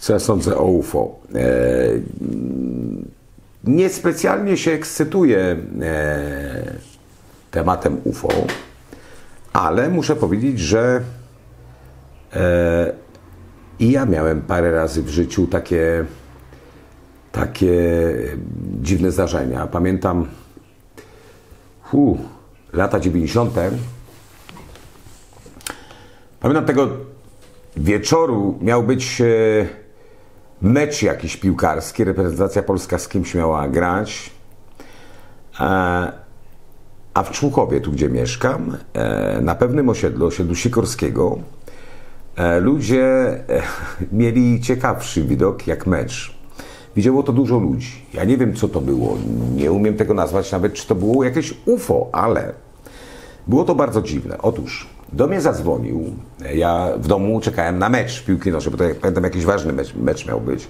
Co ja sądzę o UFO? Niespecjalnie się ekscytuję tematem UFO, ale muszę powiedzieć, że i ja miałem parę razy w życiu takie dziwne zdarzenia. Pamiętam lata 90. Pamiętam tego wieczoru, miał być mecz jakiś piłkarski, reprezentacja polska z kimś miała grać, a w Człuchowie, tu gdzie mieszkam, na pewnym osiedlu Sikorskiego, ludzie mieli ciekawszy widok jak mecz. Widziało to dużo ludzi. Ja nie wiem, co to było. Nie umiem tego nazwać nawet, czy to było jakieś UFO, ale było to bardzo dziwne. Otóż do mnie zadzwonił. Ja w domu czekałem na mecz piłki nożnej, bo to, jak pamiętam, jakiś ważny mecz miał być.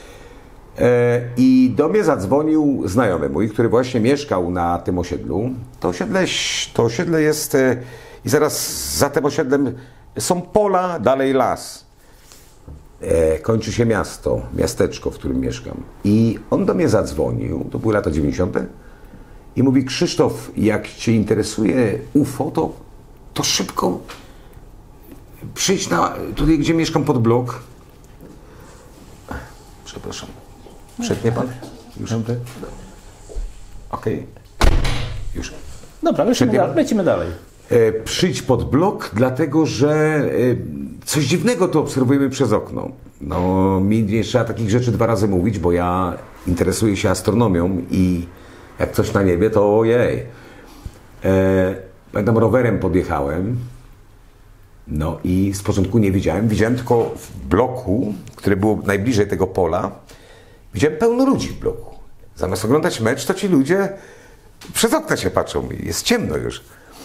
I do mnie zadzwonił znajomy mój, który właśnie mieszkał na tym osiedlu. To osiedle jest i zaraz za tym osiedlem są pola, dalej las. Kończy się miasteczko, w którym mieszkam. I on do mnie zadzwonił, to były lata 90. I mówi: Krzysztof, jak Cię interesuje UFO, to szybko przyjdź tutaj, gdzie mieszkam, pod blok. Przepraszam. Przetnie Pan? Już? Okej. Już. Dobra, lecimy dalej. Przyjdź pod blok, dlatego że coś dziwnego to obserwujemy przez okno. No, mi nie trzeba takich rzeczy 2 razy mówić, bo ja interesuję się astronomią i jak coś na niebie, to ojej. Pamiętam, rowerem podjechałem, no i z początku nie widziałem tylko w bloku, który był najbliżej tego pola, widziałem pełno ludzi w bloku. Zamiast oglądać mecz, to ci ludzie przez okna się patrzą i jest ciemno już.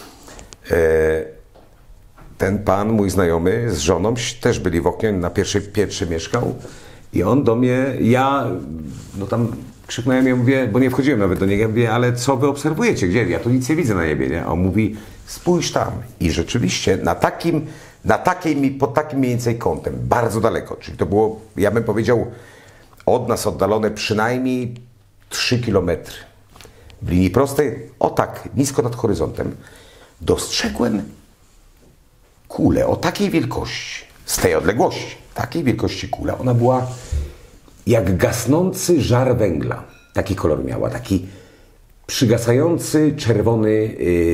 Ten pan, mój znajomy, z żoną też byli w oknie, na pierwszej piętrze mieszkał i on do mnie, no tam krzyknąłem, ja mówię, bo nie wchodziłem nawet do niego, ja mówię: ale co wy obserwujecie, gdzie? Ja tu nic nie widzę na niebie, nie? A on mówi: spójrz tam. I rzeczywiście pod takim mniej więcej kątem, bardzo daleko, czyli to było, ja bym powiedział, od nas oddalone przynajmniej 3 kilometry. W linii prostej, o tak, nisko nad horyzontem, dostrzegłem kulę o takiej wielkości, z tej odległości, takiej wielkości kula. Ona była jak gasnący żar węgla. Taki kolor miała, taki przygasający, czerwony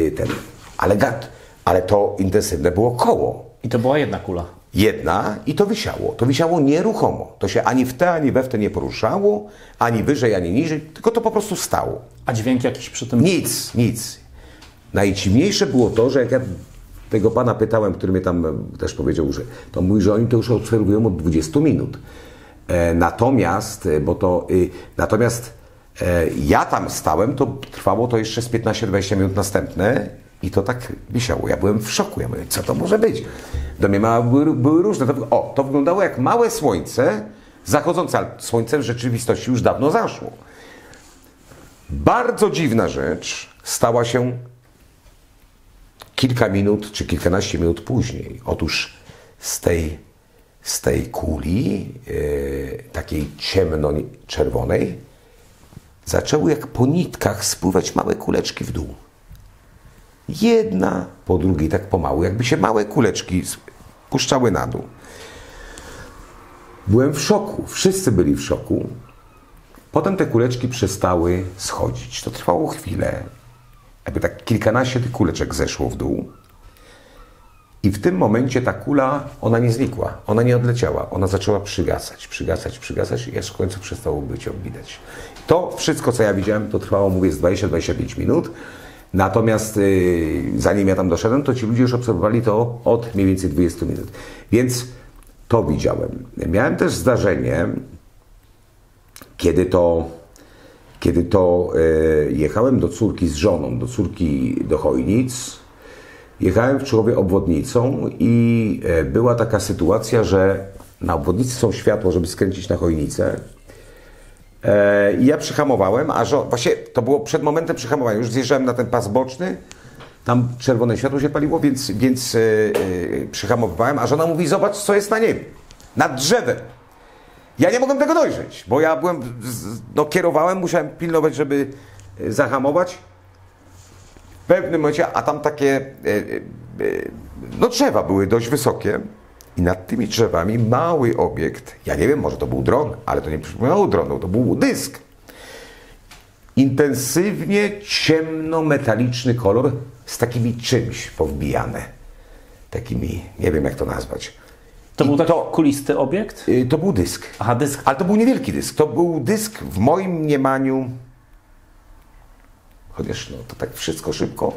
ale to intensywne było koło. I to była jedna kula. Jedna i to wisiało. To wisiało nieruchomo. To się ani w te, ani we w te nie poruszało, ani wyżej, ani niżej, tylko to po prostu stało. A dźwięk jakiś przy tym? Nic. Najdziwniejsze było to, że jak ja tego pana pytałem, który mnie tam też powiedział, że to mówi, że oni to już obserwują od 20 minut. Natomiast ja tam stałem, to trwało to jeszcze z 15-20 minut następne i to tak wisiało. Ja byłem w szoku. Ja mówię: co to może być? Domniemania były różne. To wyglądało jak małe słońce zachodzące, ale słońce w rzeczywistości już dawno zaszło. Bardzo dziwna rzecz stała się kilka minut czy kilkanaście minut później. Otóż z tej kuli, takiej ciemno-czerwonej, zaczęły jak po nitkach spływać małe kuleczki w dół. Jedna po drugiej, tak pomału, jakby się małe kuleczki puszczały na dół. Byłem w szoku, wszyscy byli w szoku. Potem te kuleczki przestały schodzić. To trwało chwilę. Jakby tak kilkanaście tych kuleczek zeszło w dół. I w tym momencie ta kula, ona nie znikła, ona nie odleciała. Ona zaczęła przygasać i aż w końcu przestało być ją widać. To wszystko, co ja widziałem, to trwało, mówię, z 20-25 minut. Natomiast zanim ja tam doszedłem, to ci ludzie już obserwowali to od mniej więcej 20 minut. Więc to widziałem. Miałem też zdarzenie, kiedy to jechałem do córki z żoną, do Chojnic. Jechałem w Człowie obwodnicą i była taka sytuacja, że na obwodnicy są światła, żeby skręcić na Chojnicę. I ja przyhamowałem, właśnie to było przed momentem przyhamowania. Już zjeżdżałem na ten pas boczny, tam czerwone światło się paliło, więc przyhamowywałem, a żona mówi: zobacz, co jest na niebie, nad drzewem. Ja nie mogłem tego dojrzeć, bo ja byłem, no kierowałem, musiałem pilnować, żeby zahamować. W pewnym momencie, a tam takie, no drzewa były dość wysokie i nad tymi drzewami mały obiekt, ja nie wiem, może to był dron, ale to nie przypominało dronu, to był dysk. Intensywnie ciemno-metaliczny kolor z takimi czymś powbijane. Takimi, nie wiem jak to nazwać. To był taki kulisty obiekt? To był dysk. Aha, dysk. Ale to był niewielki dysk. To był dysk w moim mniemaniu, chociaż no, to tak wszystko szybko.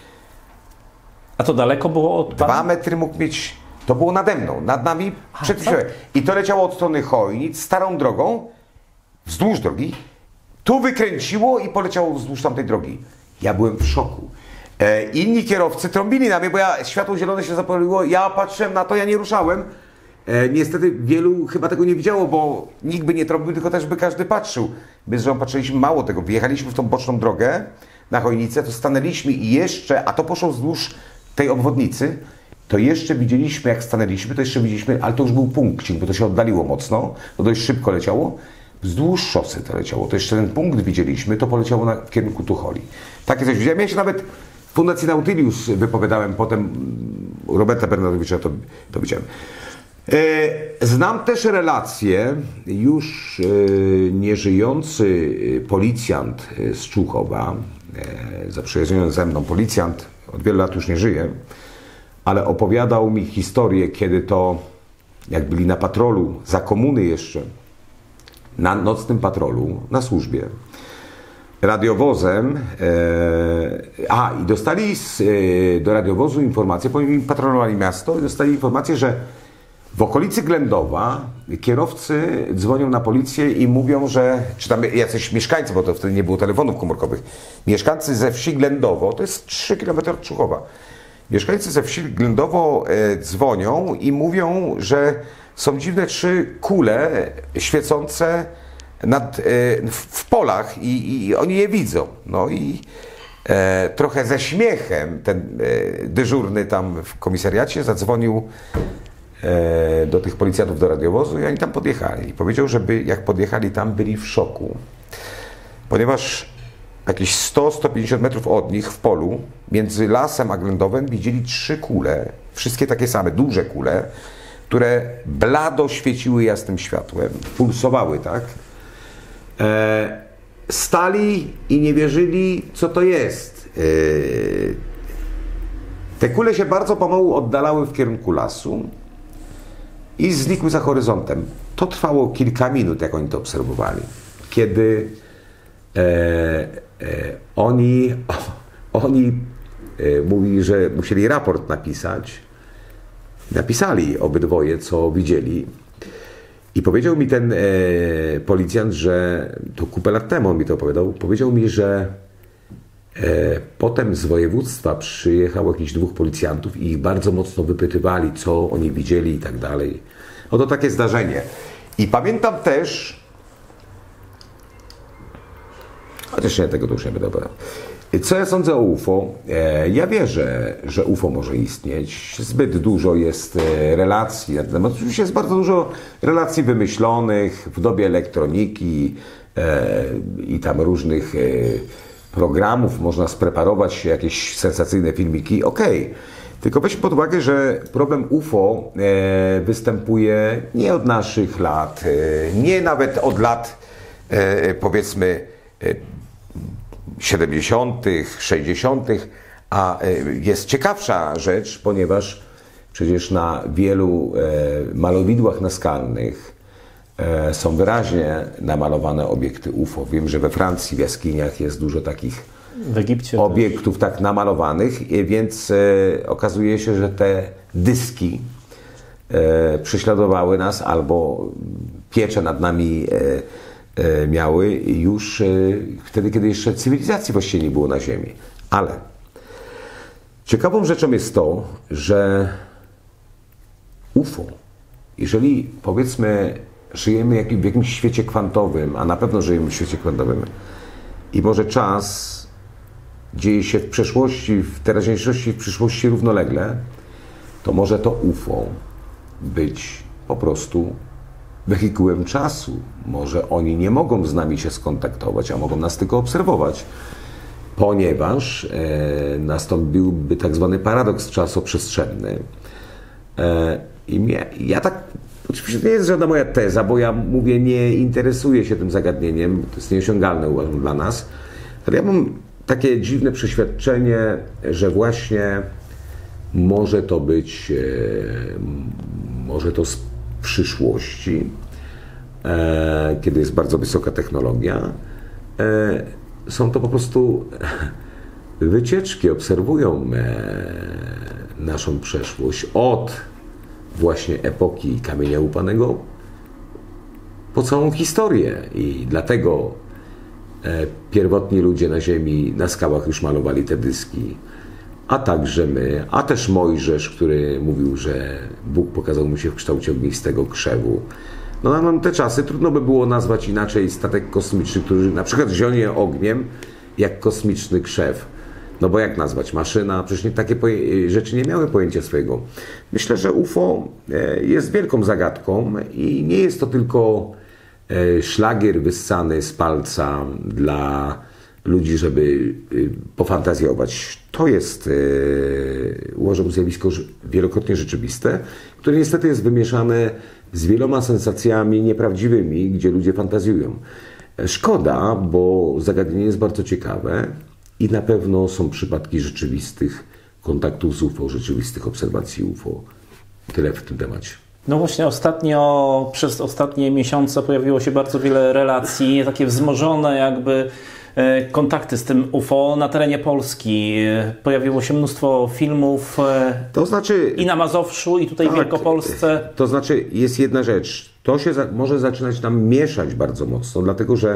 A to daleko było od pana? 2 metry mógł mieć, to było nade mną, nad nami, przed tak? I to leciało od strony Chojnic, starą drogą, wzdłuż drogi. Tu wykręciło i poleciało wzdłuż tamtej drogi. Ja byłem w szoku. Inni kierowcy trąbili na mnie, bo światło zielone się zapaliło, ja patrzyłem na to, ja nie ruszałem. Niestety wielu chyba tego nie widziało, bo nikt by nie trąbił, tylko też by każdy patrzył. My z żoną patrzyliśmy mało tego, wjechaliśmy w tą boczną drogę na Chojnicę, to stanęliśmy i jeszcze, a to poszło wzdłuż tej obwodnicy, to jeszcze widzieliśmy, jak stanęliśmy, to jeszcze widzieliśmy, ale to już był punkcik, bo to się oddaliło mocno, to dość szybko leciało. Wzdłuż szosy to leciało, to jeszcze ten punkt widzieliśmy, to poleciało w kierunku Tucholi. Takie coś widziałem. Ja się nawet w Fundacji Nautilus wypowiadałem, potem Roberta Bernardowicza to widziałem. Znam też relacje, już nieżyjący policjant z Człuchowa, zaprzyjaźniony ze mną policjant, od wielu lat już nie żyje, ale opowiadał mi historię, kiedy to, jak byli na patrolu, za komuny jeszcze, na nocnym patrolu, na służbie, radiowozem, i dostali do radiowozu informację, bo oni patrolowali miasto i dostali informację, że w okolicy Ględowa kierowcy dzwonią na policję i mówią, że, czy tam jacyś mieszkańcy, bo to wtedy nie było telefonów komórkowych, mieszkańcy ze wsi Ględowo, to jest 3 km od Człuchowa, mieszkańcy ze wsi Ględowo dzwonią i mówią, że są dziwne 3 kule świecące w polach i oni je widzą. No i trochę ze śmiechem ten dyżurny tam w komisariacie zadzwonił do tych policjantów do radiowozu i oni tam podjechali. I powiedział, żeby jak podjechali tam, byli w szoku. Ponieważ jakieś 100-150 metrów od nich w polu, między lasem a Ględowem, widzieli 3 kule, wszystkie takie same, duże kule, które blado świeciły jasnym światłem, pulsowały, tak? Stali i nie wierzyli, co to jest. Te kule się bardzo pomału oddalały w kierunku lasu i znikły za horyzontem. To trwało kilka minut, jak oni to obserwowali. Kiedy oni mówili, że musieli raport napisać. Napisali obydwoje, co widzieli. I powiedział mi ten policjant, że to kupę lat temu on mi to opowiadał, powiedział mi, że potem z województwa przyjechało jakichś 2 policjantów i ich bardzo mocno wypytywali, co oni widzieli i tak dalej. Oto takie zdarzenie. I pamiętam też, chociaż nie, tego to już nie będę opowiadał. Co ja sądzę o UFO? Ja wierzę, że UFO może istnieć. Zbyt dużo jest relacji na ten temat. Oczywiście jest bardzo dużo relacji wymyślonych w dobie elektroniki i tam różnych programów. Można spreparować jakieś sensacyjne filmiki. Okej. Tylko weźmy pod uwagę, że problem UFO występuje nie od naszych lat, nie nawet od lat powiedzmy 70., 60., a jest ciekawsza rzecz, ponieważ przecież na wielu malowidłach naskalnych są wyraźnie namalowane obiekty UFO. Wiem, że we Francji w jaskiniach jest dużo takich w Egipcie obiektów tak namalowanych, więc okazuje się, że te dyski prześladowały nas albo pieczę nad nami miały już wtedy, kiedy jeszcze cywilizacji właściwie nie było na Ziemi. Ale ciekawą rzeczą jest to, że UFO, jeżeli powiedzmy żyjemy w jakimś świecie kwantowym, a na pewno żyjemy w świecie kwantowym i może czas dzieje się w przeszłości, w teraźniejszości, w przyszłości równolegle, to może to UFO być po prostu wehikułem czasu. Może oni nie mogą z nami się skontaktować, a mogą nas tylko obserwować, ponieważ nastąpiłby tak zwany paradoks czasoprzestrzenny. Ja tak, oczywiście to nie jest żadna moja teza, bo ja mówię, nie interesuję się tym zagadnieniem, to jest nieosiągalne, uważam, dla nas, ale ja mam takie dziwne przeświadczenie, że właśnie może to być, może to z przyszłości, kiedy jest bardzo wysoka technologia, są to po prostu wycieczki, obserwują naszą przeszłość od właśnie epoki kamienia łupanego po całą historię i dlatego pierwotni ludzie na ziemi, na skałach już malowali te dyski, a także my, a też Mojżesz, który mówił, że Bóg pokazał mu się w kształcie ognistego krzewu. No nam te czasy trudno by było nazwać inaczej statek kosmiczny, który na przykład zionie ogniem, jak kosmiczny krzew. No bo jak nazwać? Maszyna? Przecież takie rzeczy nie miały pojęcia swojego. Myślę, że UFO jest wielką zagadką i nie jest to tylko szlagier wyssany z palca dla ludzi, żeby pofantazjować. To jest, uważam, zjawisko wielokrotnie rzeczywiste, które niestety jest wymieszane z wieloma sensacjami nieprawdziwymi, gdzie ludzie fantazjują. Szkoda, bo zagadnienie jest bardzo ciekawe i na pewno są przypadki rzeczywistych kontaktów z UFO, rzeczywistych obserwacji UFO. Tyle w tym temacie. No właśnie przez ostatnie miesiące pojawiło się bardzo wiele relacji, takie wzmożone jakby kontakty z tym UFO na terenie Polski. Pojawiło się mnóstwo filmów to znaczy, i na Mazowszu, i tutaj w Wielkopolsce. To znaczy, jest jedna rzecz. To się może zaczynać nam mieszać bardzo mocno, dlatego że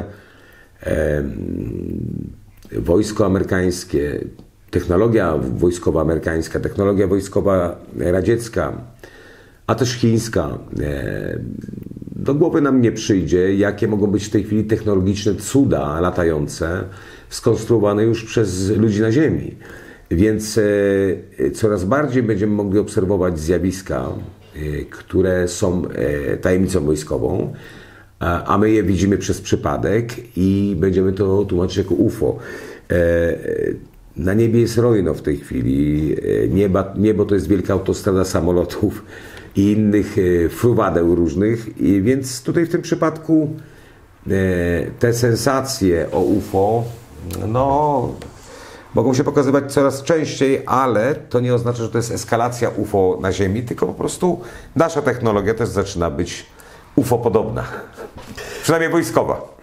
wojsko amerykańskie, technologia wojskowa amerykańska, technologia wojskowa radziecka, a też chińska, do głowy nam nie przyjdzie, jakie mogą być w tej chwili technologiczne cuda latające, skonstruowane już przez ludzi na Ziemi. Więc coraz bardziej będziemy mogli obserwować zjawiska, które są tajemnicą wojskową, a my je widzimy przez przypadek i będziemy to tłumaczyć jako UFO. Na niebie jest rojno w tej chwili. Niebo to jest wielka autostrada samolotów i innych fruwadeł różnych, i więc tutaj w tym przypadku te sensacje o UFO mogą się pokazywać coraz częściej, ale to nie oznacza, że to jest eskalacja UFO na Ziemi, tylko po prostu nasza technologia też zaczyna być UFO podobna, przynajmniej wojskowa.